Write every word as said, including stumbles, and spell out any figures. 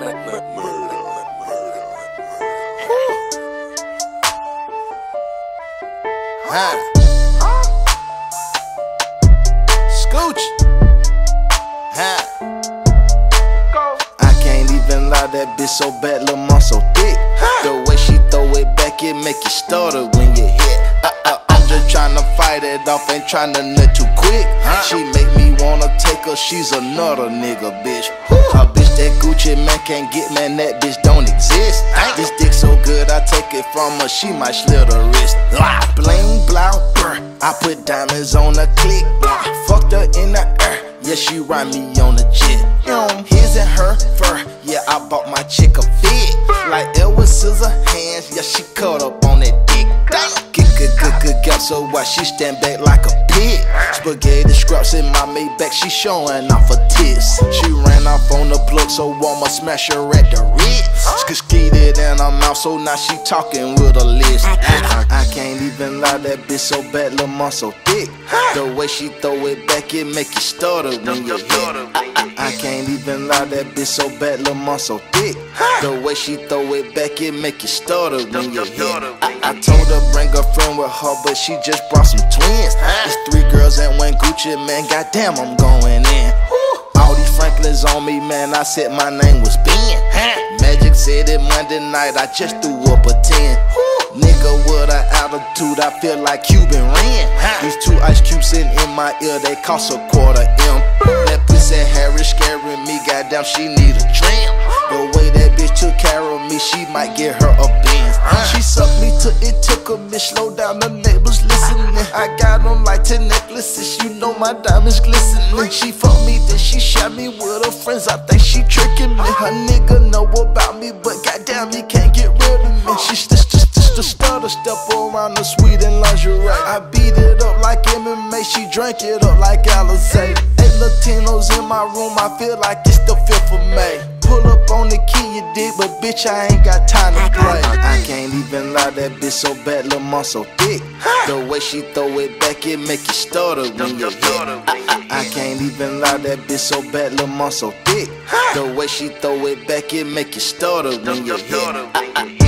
Huh. Scooch. Huh. I can't even lie, that bitch so bad, lil' mom so thick. The way she throw it back, it make you stutter when you hit. Uh, uh, I'm just tryna fight it off, ain't tryna nut too quick. She make me wanna take her, she's another nigga, bitch. A bitch that Gucci man can't get, man, that bitch don't exist. This dick so good, I take it from her, she might slit her wrist. Bling, blow, brr, I put diamonds on the click. Fucked her in the air, yeah, she ride me on the jet. His and her fur, yeah, I bought my chick a fit. Like Edward Scissorhands, yeah, she cut up on that dick. Get good, good, good, gap, so why she stand back like a pig? Spaghetti scraps in my Maybach, she showing off her tits. She ran off on the plug, so I'ma smash her at the Ritz. Skeeted in her mouth, so now she talking with a list. I, I can't even lie, that bitch so bad, lil' mom so thick. The way she throw it back, it make you stutter when you hit. I, I, I can't even lie, that bitch so bad, lil' mom so thick. The way she throw it back, it make you stutter when you hit. I, I told her bring a friend with her, but she just brought some twins. It's three girls and one Gucci, man, goddamn, I'm going in. All these Franklins on me, man, I said my name was Ben. Magic said it Monday night, I just threw up a ten. Nigga with an attitude, I feel like Cuban Ren. These two ice cubes sitting in my ear, they cost a quarter M. That pussy Harry scaring me, goddamn, she need a trim. The way that bitch took care of me, she might get her a Benz. She sucked me till it took a bitch, slow down, the neighbors listening. I got them like ten necklaces, you know my diamonds glistening. She fucked me, then she shot me with her friends, I think she tricking me. Her nigga know about me, but goddamn, he can't get rid of me. She just, just, just a stutter, step around the suite in lingerie. I beat it up like M M A, she drank it up like Alizé. Eight Latinos in my room, I feel like it's the fifth of May. Pull up on the key, you dig, but bitch, I ain't got time to play. I, I can't even lie, that bitch so bad, lil' mom so thick. The way she throw it back, it make you stutter when you hit. I, I, I can't even lie, that bitch so bad, lil' mom so thick. The way she throw it back, it make you stutter when you hit. I, I,